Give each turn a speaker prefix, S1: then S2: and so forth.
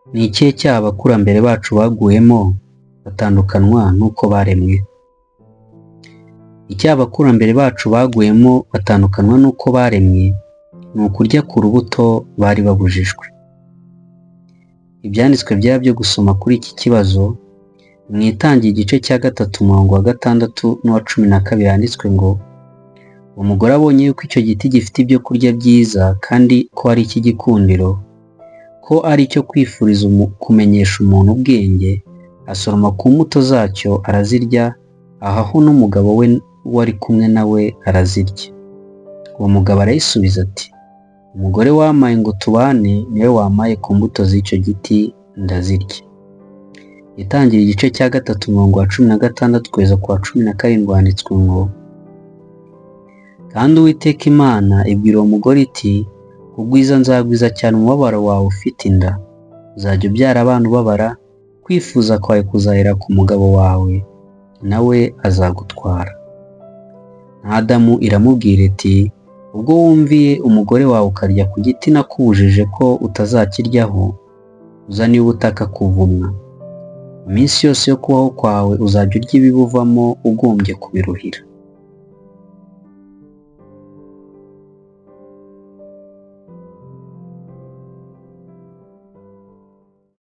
S1: Ni ikihe cyaha abakurambere bacu baguyemo batandukanywa n'uko baremwe? Icyaha abakurambere bacu baguyemo batandukanywa n'uko baremwe ni ukurya ku rubuto bari babujijwe. Ibyanditswe byaba byo gusoma kuri iki kibazo mu Itangira igice cya 3 umurongo wa 6 n'uwa 12 handitswe ngo umugore abonye yuko icyo giti gifite ibyo kurya byiza kandi ko ari icy'igikundiro, ko ari icyo kwifuriza kumenyesha umuntu ubwenge, asoroma ku mbuto zacyo arazirya, ahaho n'umugabo we wari kumwe nawe arazirya. Uwo mugabo arayisubiza ati, umugore wampaye ngo tubane niwe wampaye ku mbuto z'icyo giti ndazirya. Itangira igice cya 3 umurongo wa 16 kugeza ku wa 17 handitswe ngo kandi Uwiteka Imana ibwira uwo mugore iti, ubwiza nzagwiza cyane umubabaro wawe ufite inda, uzajya ubyara abana ubabara, kwifuza kwawe kuzahera ku mugabo wawe, nawe azagutwara. Adamu iramubwira iti, ubwo wumviye umugore wawe ukarya ku giti nakubujije ko utazakiryaho, uzaniye ubutaka kuvumwa. Iminsi yose yo kubaho kwawe uzajya urya ibibuvamo ugombye kubiruhira.